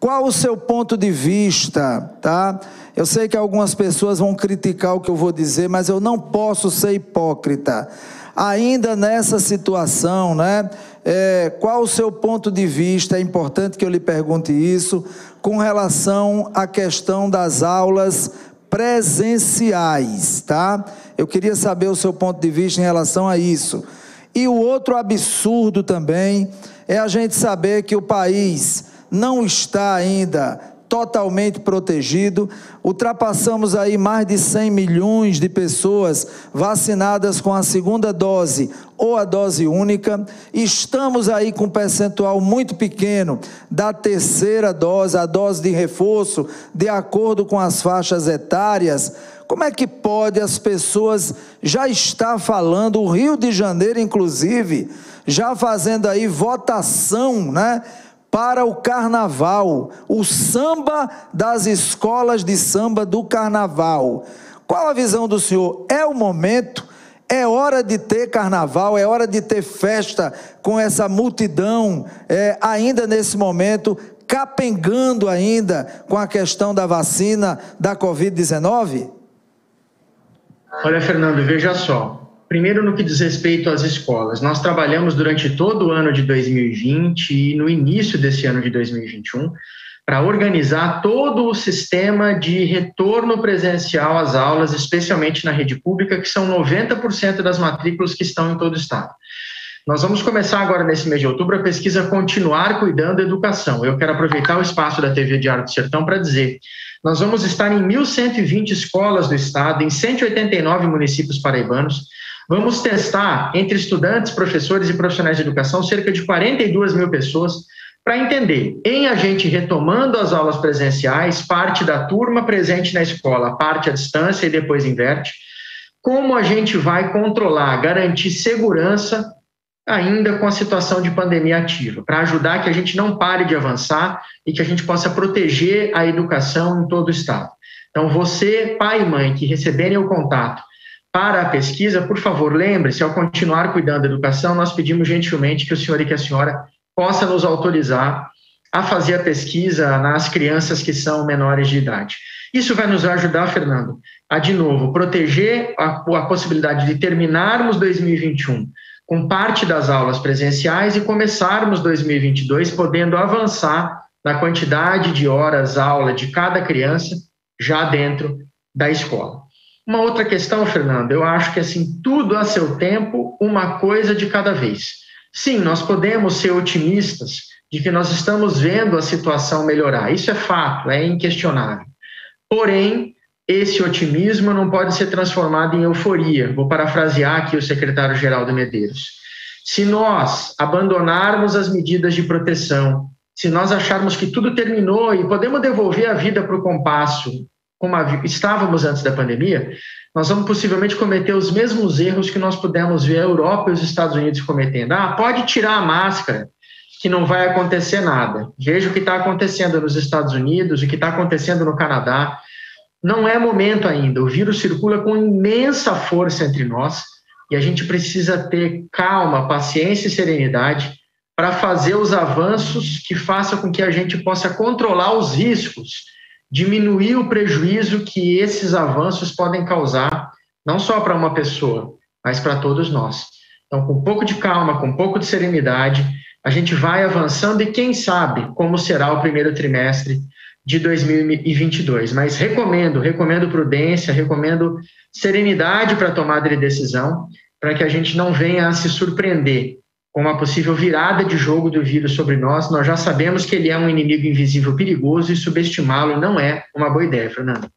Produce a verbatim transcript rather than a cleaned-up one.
qual o seu ponto de vista, tá? Eu sei que algumas pessoas vão criticar o que eu vou dizer, mas eu não posso ser hipócrita. Ainda nessa situação, né? É, qual o seu ponto de vista? É importante que eu lhe pergunte isso, com relação à questão das aulas presenciais, tá? Eu queria saber o seu ponto de vista em relação a isso. E o outro absurdo também é a gente saber que o país não está ainda totalmente protegido. Ultrapassamos aí mais de cem milhões de pessoas vacinadas com a segunda dose ou a dose única. Estamos aí com um percentual muito pequeno da terceira dose, a dose de reforço, de acordo com as faixas etárias. Como é que pode as pessoas já estar falando, o Rio de Janeiro inclusive, já fazendo aí votação, né, para o carnaval, o samba das escolas de samba do carnaval? Qual a visão do senhor? É o momento? É hora de ter carnaval? É hora de ter festa com essa multidão, é, ainda nesse momento, capengando ainda com a questão da vacina da covid dezenove? Olha, Fernando, veja só. Primeiro, no que diz respeito às escolas, nós trabalhamos durante todo o ano de dois mil e vinte e no início desse ano de dois mil e vinte e um para organizar todo o sistema de retorno presencial às aulas, especialmente na rede pública, que são noventa por cento das matrículas que estão em todo o estado. Nós vamos começar agora, nesse mês de outubro, a pesquisa Continuar Cuidando da Educação. Eu quero aproveitar o espaço da T V Diário do Sertão para dizer: nós vamos estar em mil cento e vinte escolas do estado, em cento e oitenta e nove municípios paraibanos. Vamos testar, entre estudantes, professores e profissionais de educação, cerca de quarenta e duas mil pessoas, para entender, em a gente retomando as aulas presenciais, parte da turma presente na escola, parte à distância e depois inverte, como a gente vai controlar, garantir segurança ainda com a situação de pandemia ativa, para ajudar que a gente não pare de avançar e que a gente possa proteger a educação em todo o estado. Então, você, pai e mãe, que receberem o contato para a pesquisa, por favor, lembre-se, ao continuar cuidando da educação, nós pedimos gentilmente que o senhor e que a senhora possa nos autorizar a fazer a pesquisa nas crianças que são menores de idade. Isso vai nos ajudar, Fernando, a, de novo, proteger a, a possibilidade de terminarmos dois mil e vinte e um com parte das aulas presenciais e começarmos dois mil e vinte e dois podendo avançar na quantidade de horas aula de cada criança já dentro da escola. Uma outra questão, Fernando, eu acho que assim, tudo a seu tempo, uma coisa de cada vez. Sim, nós podemos ser otimistas de que nós estamos vendo a situação melhorar. Isso é fato, é inquestionável. Porém, esse otimismo não pode ser transformado em euforia. Vou parafrasear aqui o secretário-geral de Medeiros. Se nós abandonarmos as medidas de proteção, se nós acharmos que tudo terminou e podemos devolver a vida para o compasso como estávamos antes da pandemia, nós vamos possivelmente cometer os mesmos erros que nós pudemos ver a Europa e os Estados Unidos cometendo. Ah, pode tirar a máscara, que não vai acontecer nada. Veja o que está acontecendo nos Estados Unidos, o que está acontecendo no Canadá. Não é momento ainda. O vírus circula com imensa força entre nós e a gente precisa ter calma, paciência e serenidade para fazer os avanços que façam com que a gente possa controlar os riscos, diminuir o prejuízo que esses avanços podem causar, não só para uma pessoa, mas para todos nós. Então, com um pouco de calma, com um pouco de serenidade, a gente vai avançando e quem sabe como será o primeiro trimestre de dois mil e vinte e dois. Mas recomendo, recomendo prudência, recomendo serenidade para a tomada de decisão, para que a gente não venha a se surpreender com uma possível virada de jogo do vírus sobre nós. Nós já sabemos que ele é um inimigo invisível perigoso e subestimá-lo não é uma boa ideia, Fernando.